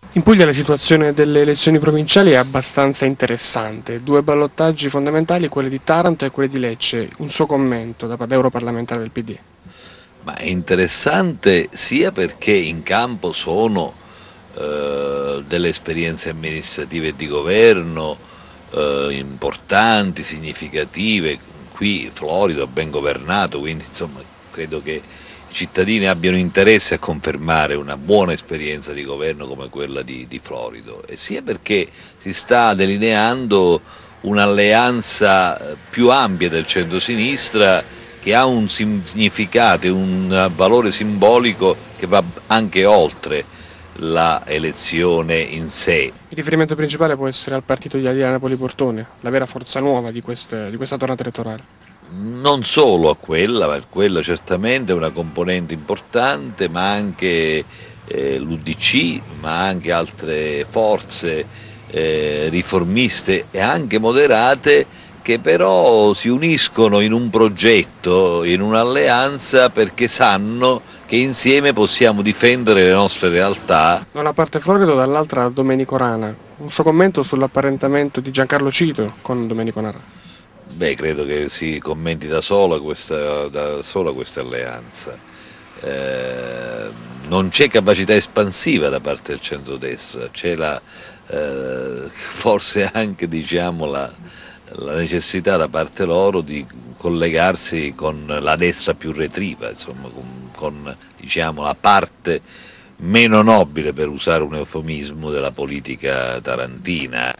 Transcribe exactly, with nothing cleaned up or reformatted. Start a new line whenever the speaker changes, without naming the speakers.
In Puglia la situazione delle elezioni provinciali è abbastanza interessante. Due ballottaggi fondamentali, quelli di Taranto e quelli di Lecce. Un suo commento da da europarlamentare del P D.
Ma è interessante sia perché in campo sono eh, delle esperienze amministrative e di governo eh, importanti, significative. Qui Florido ha ben governato, quindi insomma credo che i cittadini abbiano interesse a confermare una buona esperienza di governo come quella di, di Florido, e sia perché si sta delineando un'alleanza più ampia del centro-sinistra che ha un significato e un valore simbolico che va anche oltre la elezione in sé.
Il riferimento principale può essere al partito di Adriana Napoli Portone, la vera forza nuova di, queste, di questa tornata elettorale.
Non solo a quella, ma quella certamente è una componente importante, ma anche eh, l'U D C, ma anche altre forze eh, riformiste e anche moderate che però si uniscono in un progetto, in un'alleanza, perché sanno che insieme possiamo difendere le nostre realtà.
Da una parte Florido, dall'altra Domenico Rana. Un suo commento sull'apparentamento di Giancarlo Cito con Domenico Rana.
Beh, credo che si commenti da sola questa, da sola questa alleanza. Eh, non c'è capacità espansiva da parte del centrodestra, c'è la, eh, forse anche diciamo, la, la necessità da parte loro di collegarsi con la destra più retriva, insomma, con, con diciamo, la parte meno nobile, per usare un eufemismo, della politica tarantina.